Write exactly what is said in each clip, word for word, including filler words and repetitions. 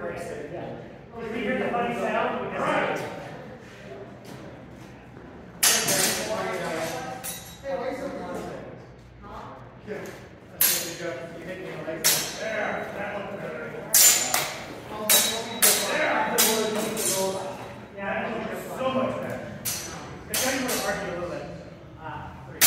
racer. Yeah. If you hear the funny sound, we can right. Hey, why is it? Good. That's a good job. You hit me on the leg. There. That looked better. Yeah, that looks so much better. It's going to argue a little bit. Ah, three.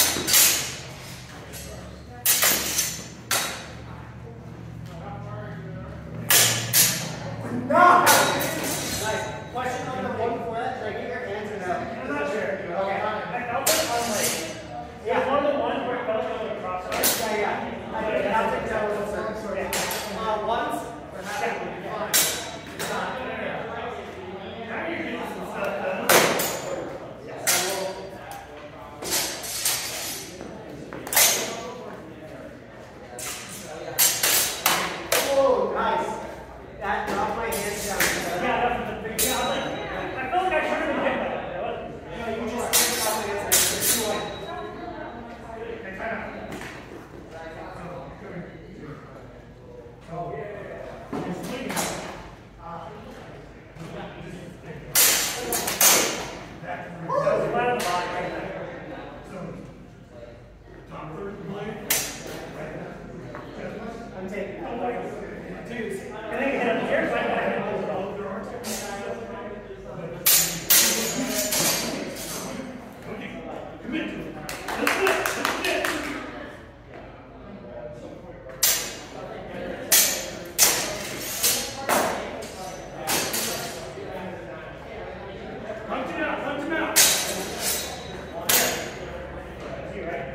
No! Nice. Question on the one before that, like your hands or no? I'm not sure. Okay. I'll put it on like. Yeah, one of the ones where it felt like a cross arm. Yeah, yeah. I think I think that was a sort of. Uh, ones? Or half Yeah. would be fine. It's not. Now you're getting some stuff done. Oh, nice. That dropped my hands down. Yeah, that was a big. Yeah, I was like, I felt like I should have been hit by that. It wasn't. No, you just dropped my hands down. It's two one. Hey, time out. Oh, yeah. You're swinging. Ah. That was flat on the body right there. So, top third blade. I'm taking it. Twos. I think hit up here, so I got hit with both their arms. Okay, commit to it. That's it. That's it. Punch it out, punch him out. That's you, right?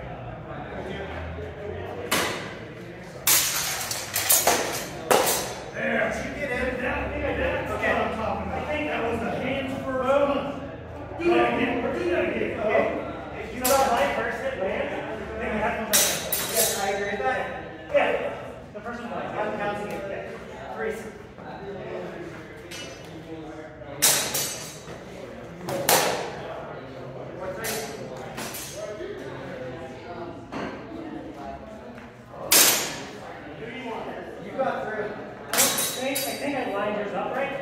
There. You get in. That, I think I did. That's okay. What I'm talking about. I think that was the hands first. Do that again. We're doing that again. Okay? If you know the right first hit land, then you have to try that. Yes, I agree with that. Yeah. The first one lands. I'm counting it. Yeah. Three. You got through. I think I think I lined yours up right.